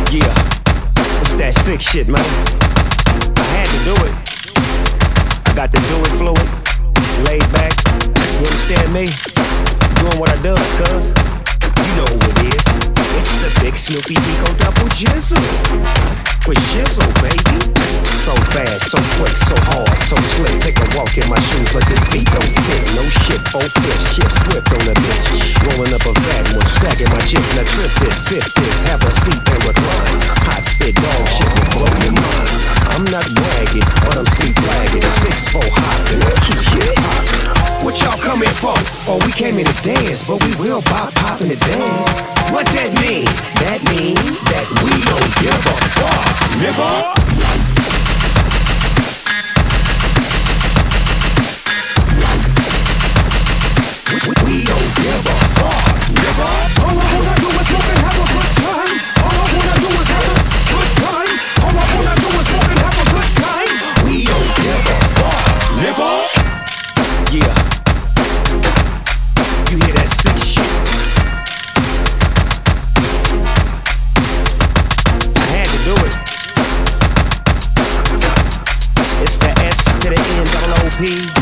Yeah, it's that sick shit, man. I had to do it. I got to do it fluid, laid back. You understand me? Doing what I do, cuz you know who it is. It's the big Snoopy Dico double jizzle. With shizzle, baby. So fast, so quick, so hard, so slick. Take a walk in my shoes, but the feet don't fit. No shit, both fit, shit swift on the bitch. Rolling up a fat one, stacking my chips. Now trip this, sip this, have a seat and recline. Hot spit, dog shit will blow your mind. I'm not bragging, but I'm flagging. 6'4" hot and I keep shit hot. What y'all come here for? Oh, we came here to dance, but we will pop in the dance. What that mean? That mean that we don't give a fuck, nigga. We don't give a fuck, nigga. All I wanna do is smoke and have a good time. All I wanna do is have a good time. All I wanna do is smoke and have a good time. We don't give a fuck, nigga. Yeah. You hear that sick shit? I had to do it. It's the S to the N, double O-P.